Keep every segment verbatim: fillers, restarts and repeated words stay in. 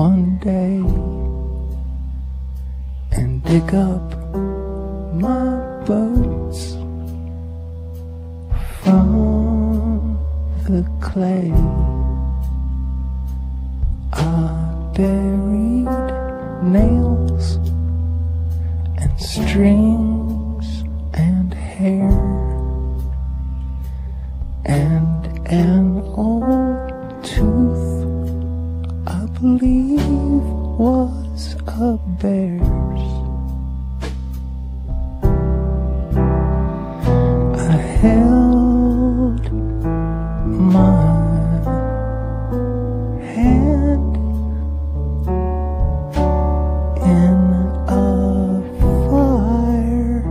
one day and dig up my boats from the clay. I buried nails and strings and hair and an old tooth I believe was a bear's. I held my hand in a fire.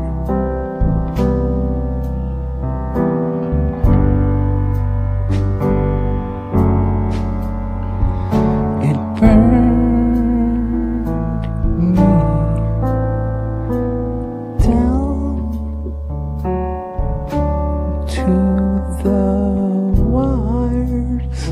It burned me down to the wires.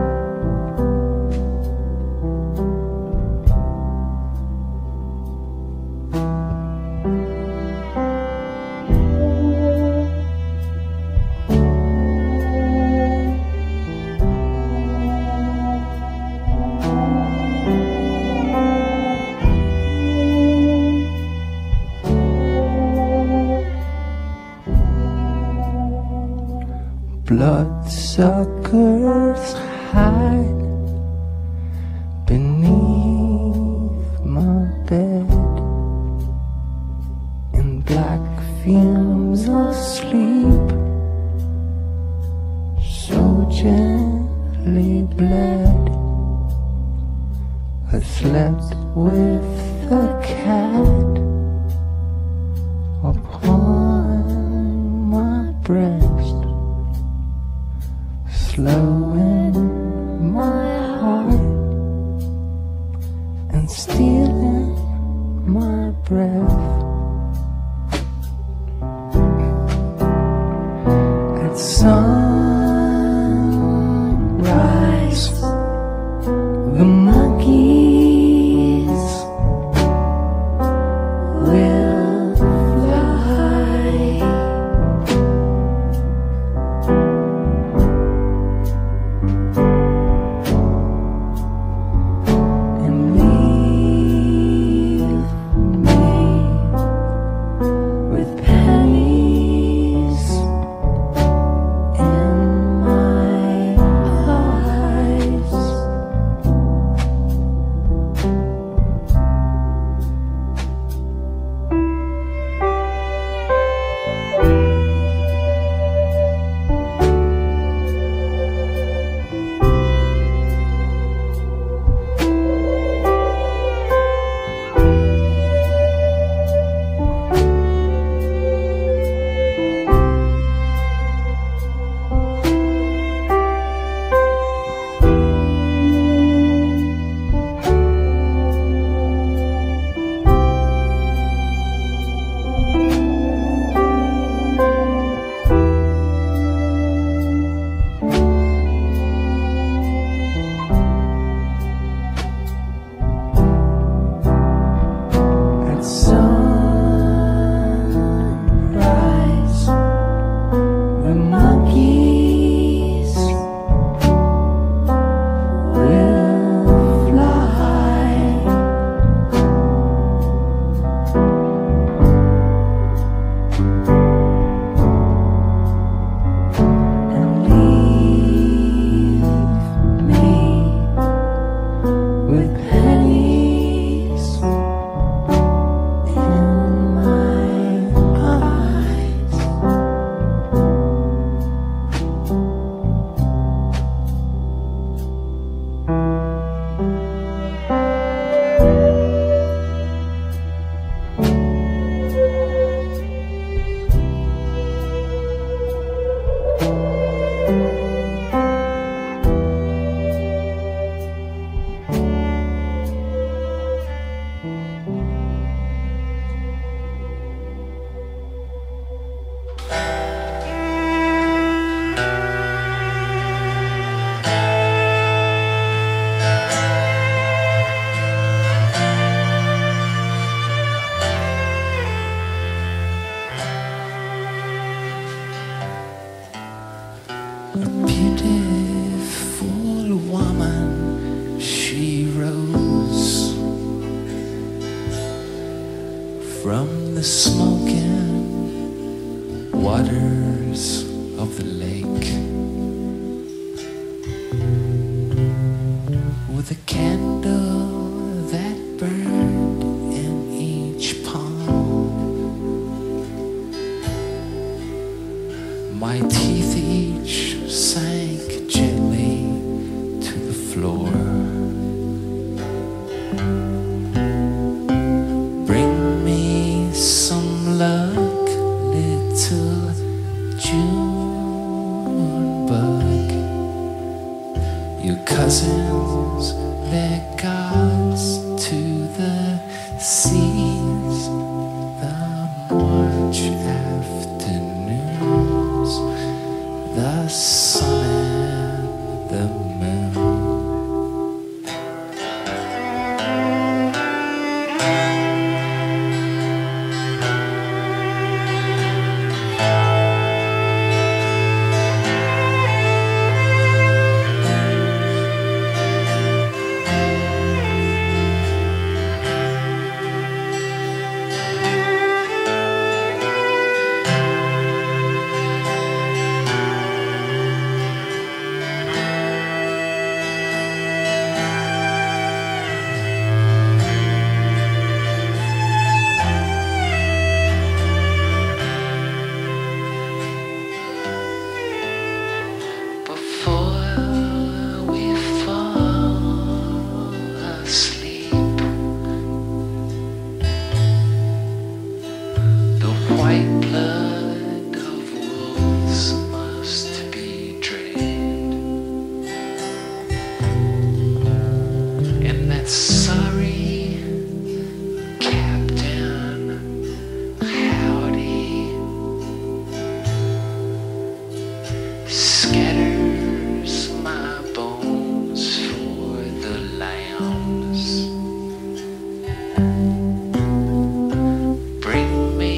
Bloodsuckers hide beneath my bed in black fumes asleep, so gently bled. I slept with the cat upon my breast, slowing my heart and stealing my breath. At sunrise, the monkeys will fly. And leave me from the smoking waters of the lake, with a candle that burned in each palm, my teeth each sank gently to the floor. Bring me some luck, little June bug. Your cousins, they're gods to the seas, the March afternoons, the sun and the moon. White blood of wolves must be drained, and that sorry Captain Howdy scatters my bones for the lambs. Bring me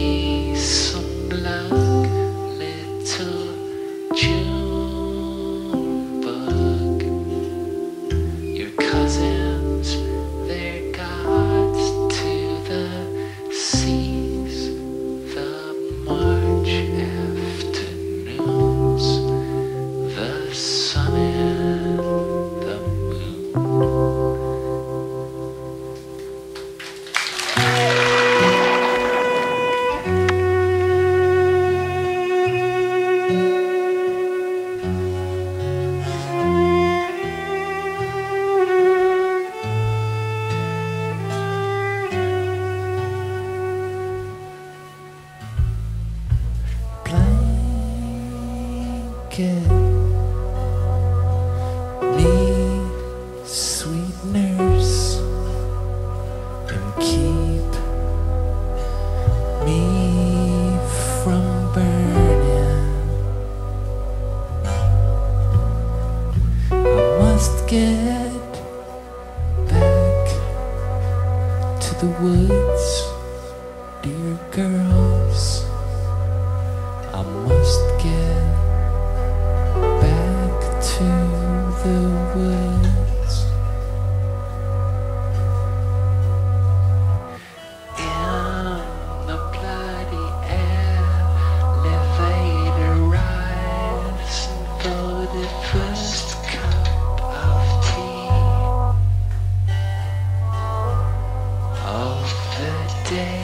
June bug. Your cousins, they're gods to the seas, the March afternoons, the sun and the moon. Get me, sweet nurse, and keep me from burning. I must get back to the woods, dear girls. I must get back to the woods. In the bloody elevator rise for the first cup of tea of the day.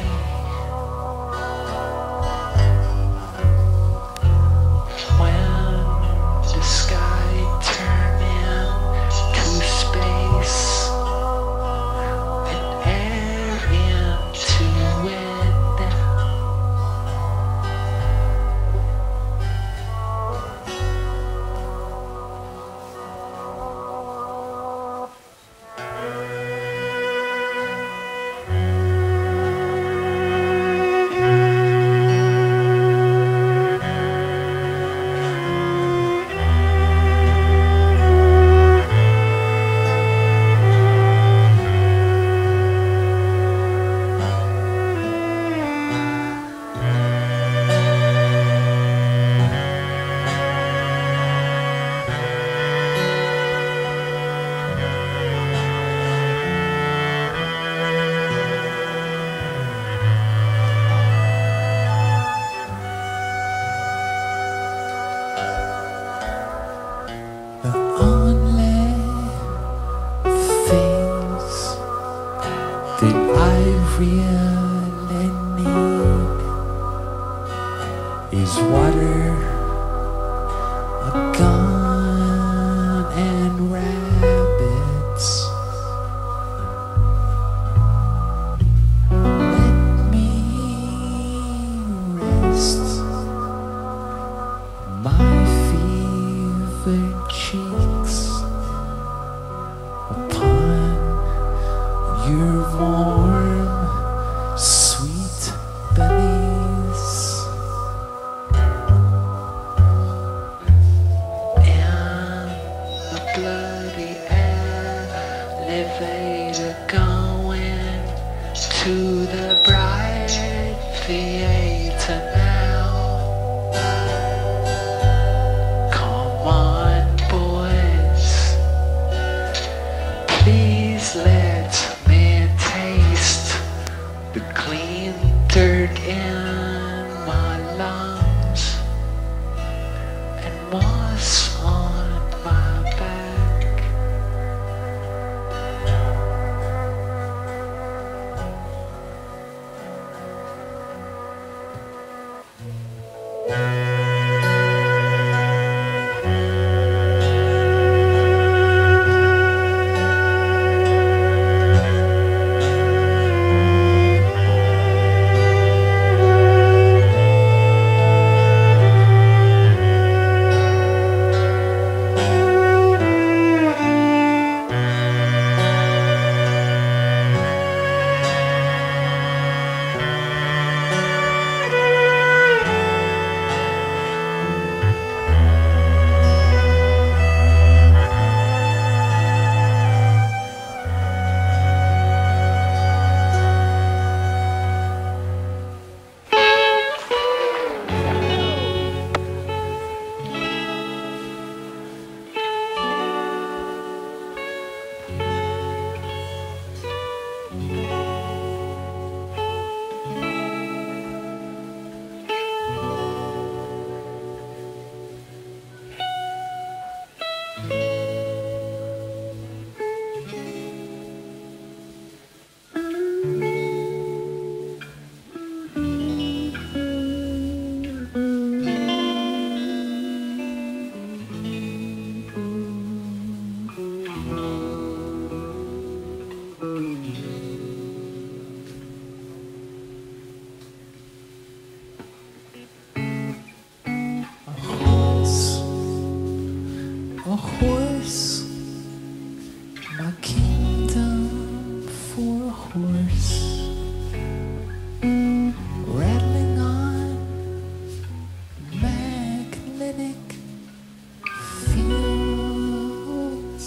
The sky turning that I really need is water, a gun, and rabbits. Let me rest my fevered cheeks upon your warm, sweet bellies, and the bloody elevator going to the bright theater now. Come on, boys, please let me taste the clean dirt in my lungs and moss on my back. A horse, my kingdom for a horse, rattling on magnetic fields.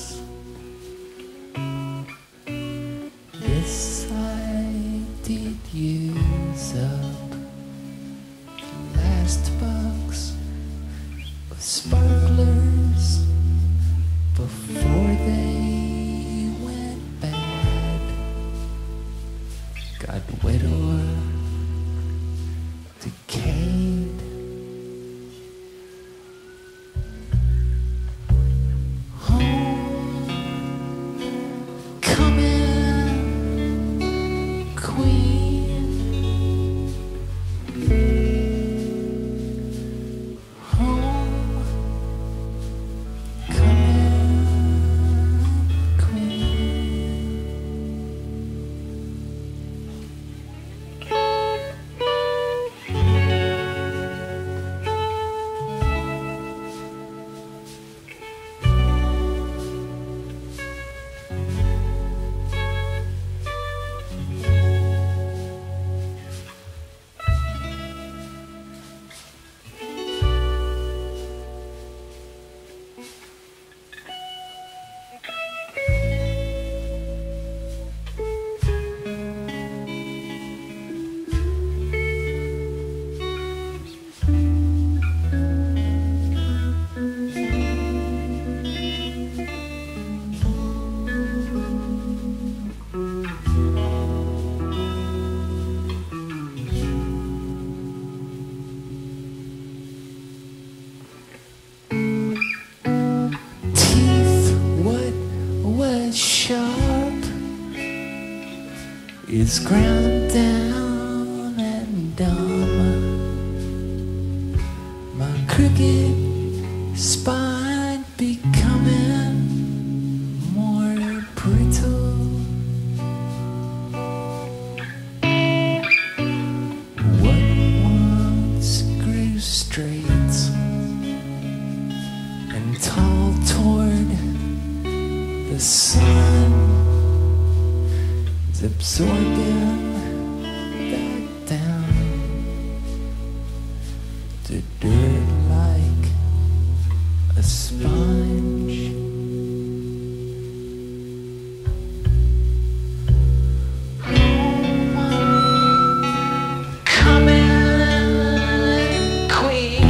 Yes, I did use up the last box of sparklers before they went bad. Got wet or decayed. Home, coming, queen. Home, coming, queen. is ground down and dumb. My crooked spine becoming more brittle. What once grew straight and tall toward the sun is absorbing back down to dirt like a sponge. Coming, queen.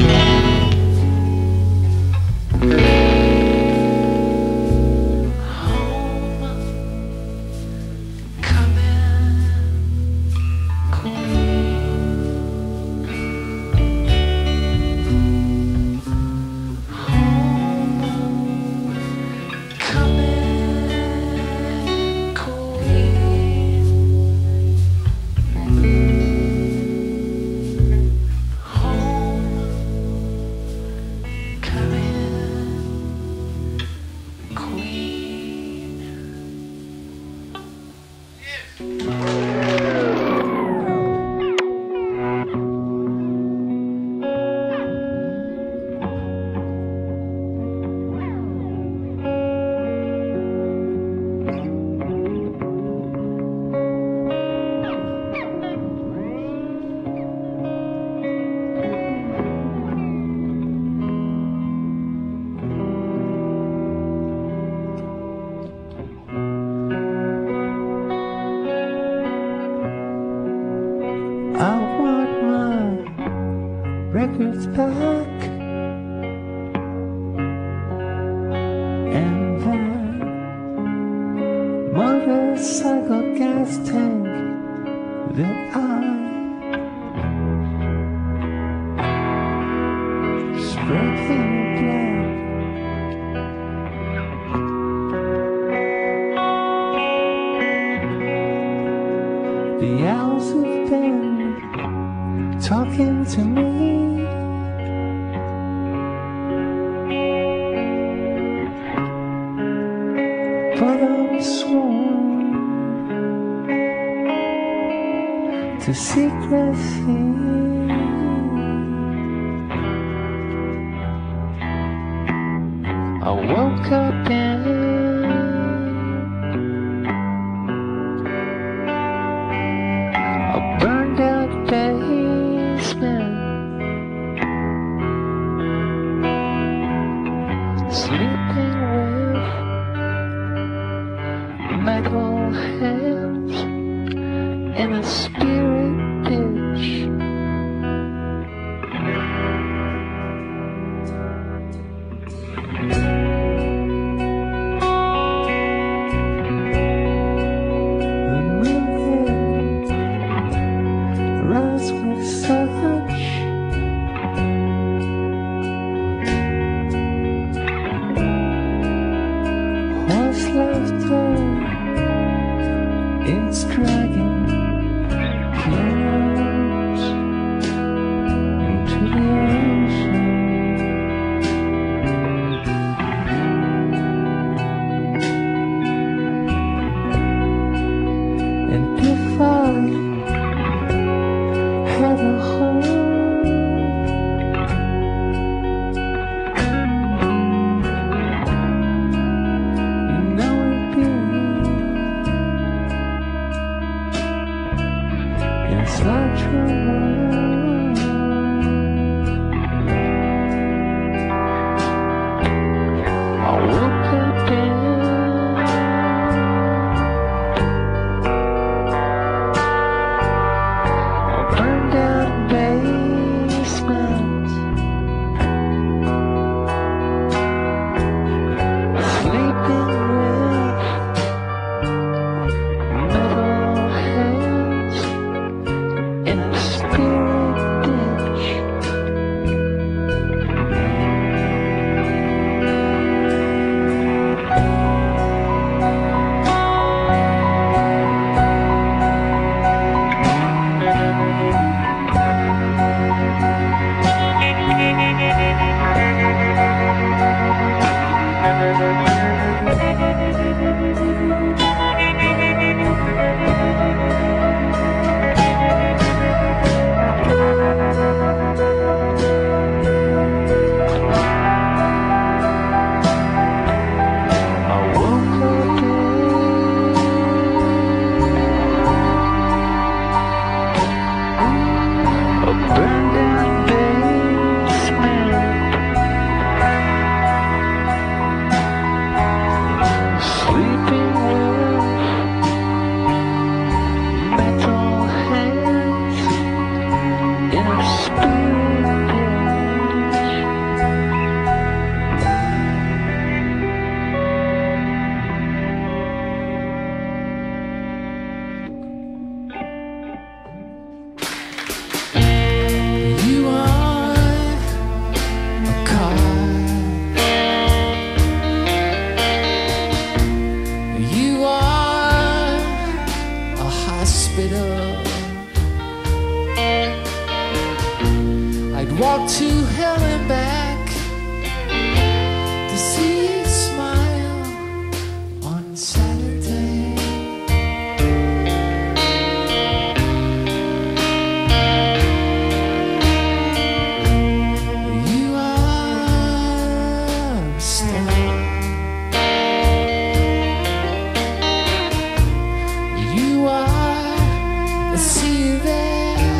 I want my records back, and that motorcycle gas tank that I sprayed in black. The owls have been talking to me, but I'm sworn to secrecy. I woke up in a burned out basement, sleeping with metal hands in a spirit ditch. The moon rise with such what's left of its dragging close into the ocean. And if I had a home, you know it'd be in Saturn. I woke up in a burned out basement, sleeping with metal hands in a spirit walk to hell and back to see you smile on Saturday. You are a star. You are the sea there.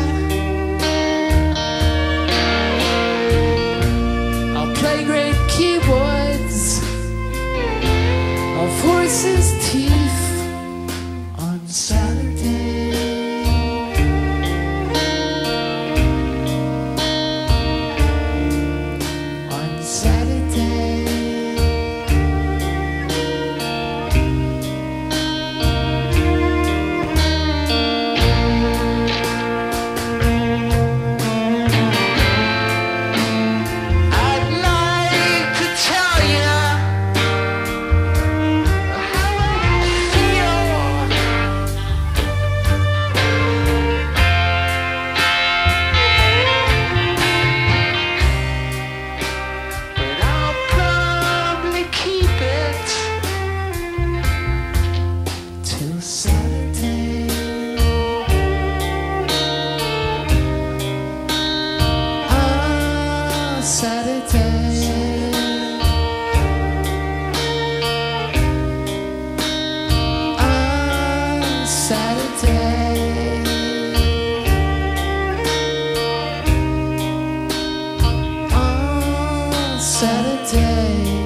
Keyboards of horses' teeth on Saturday. On Saturday. Saturday.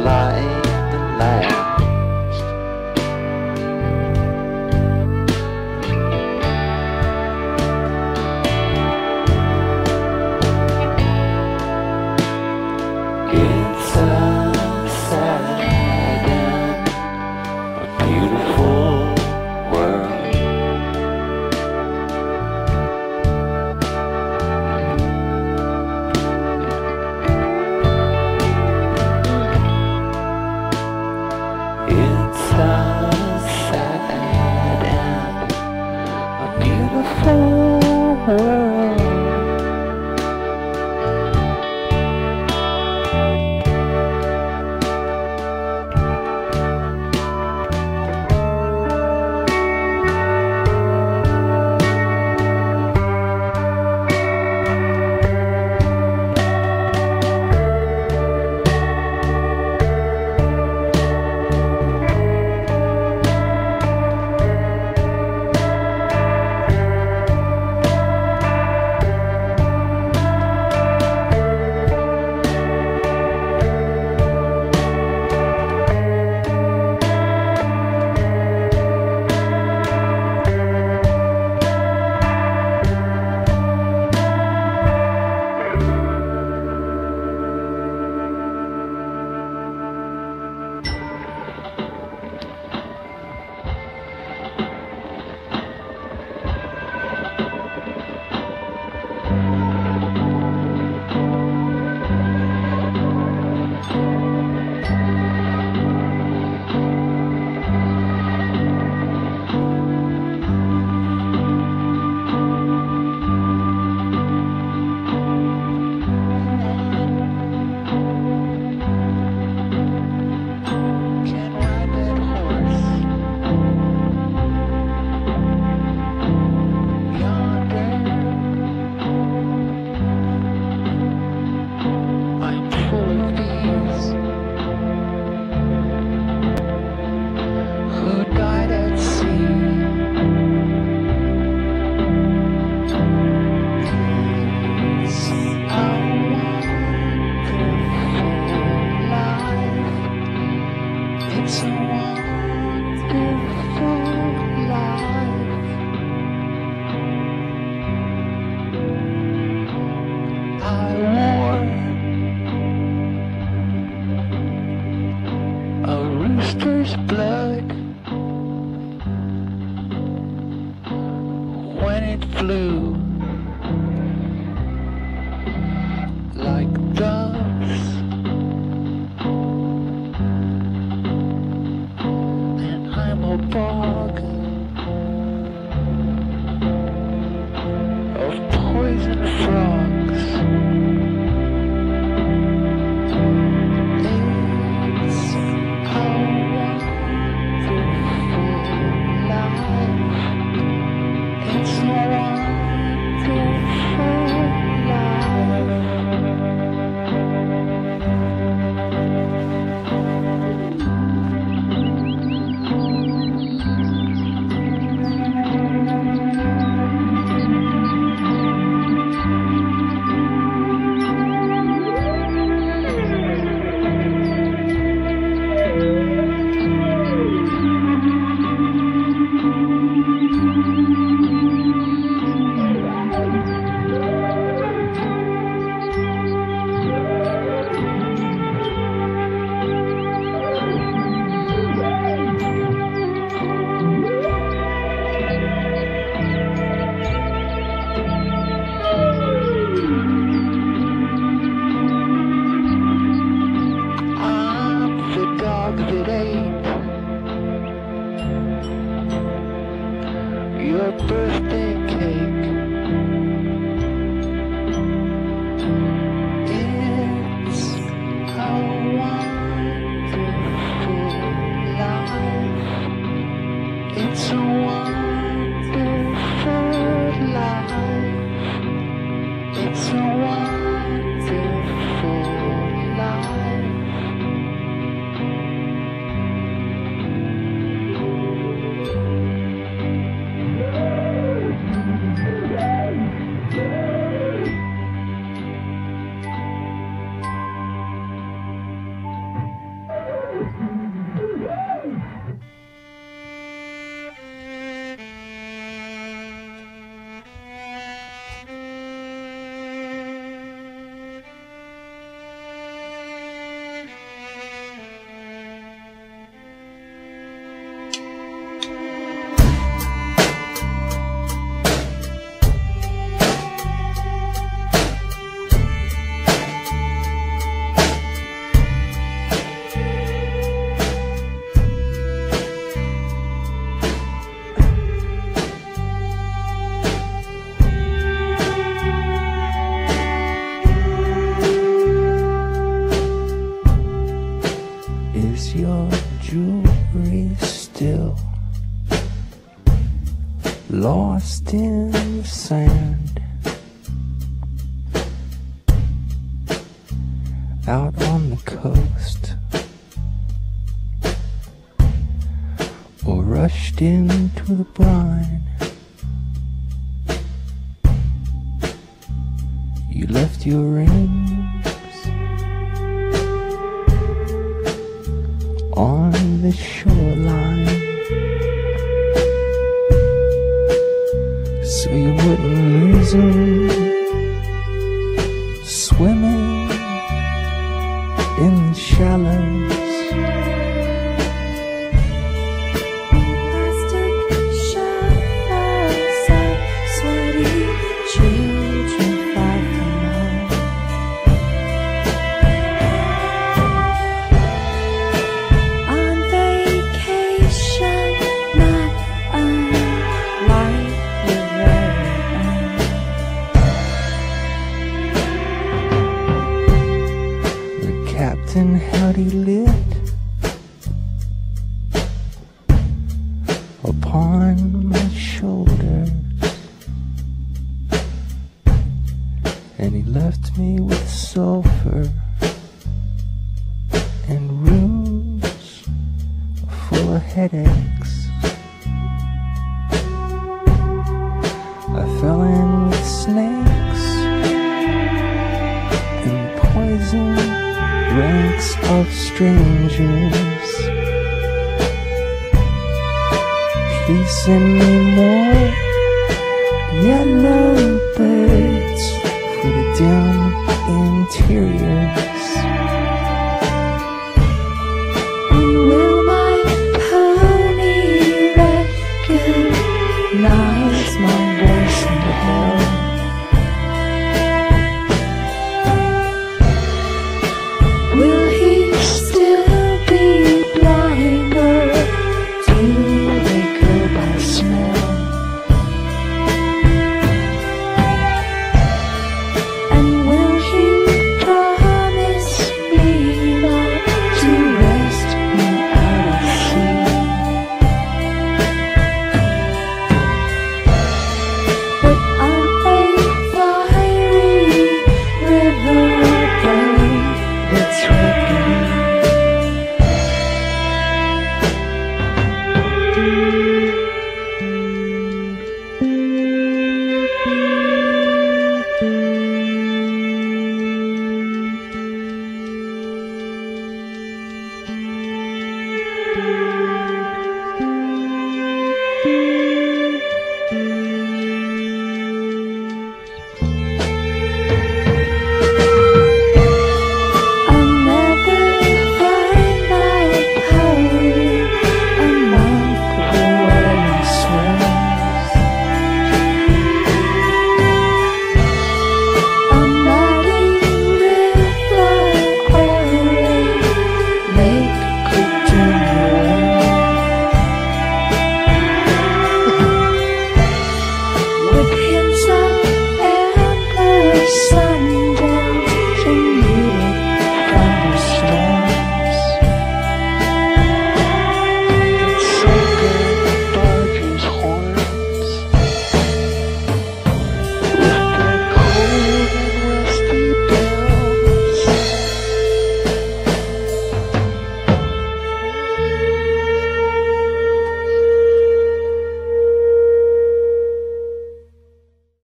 like the last. It's a sad and a beautiful world. It's a sad and a beautiful world. It's a wonderful life. I wore a rooster's blood when it flew like doves. I'm a bog of poison frogs. It's a wonderful life. It's a wonderful life. Is your jewelry still lost in the sand out on the coast, or rushed into the brine? You left your rings on the shoreline, so you wouldn't lose them swimming in the shallows. Plastic shells of sweaty children far from home. On vacation, not unlike your very own. The captain, how'd he lit upon my shoulders, and he left me with sulfur and rooms full of headaches. I fell in with snakes and poison ranks of strangers. Please send me more yellow birds for the dim interiors